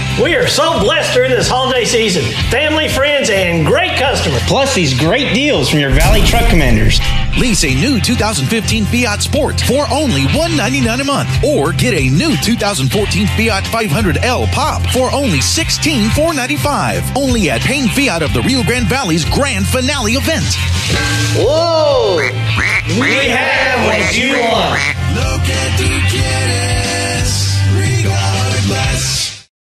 We are so blessed during this holiday season. Family, friends, and great customers. Plus these great deals from your Valley Truck Commanders. Lease a new 2015 Fiat Sport for only $199 a month. Or get a new 2014 Fiat 500L Pop for only $16,495. Only at Payne FIAT of the Rio Grande Valley's grand finale event. Whoa! We have what you want.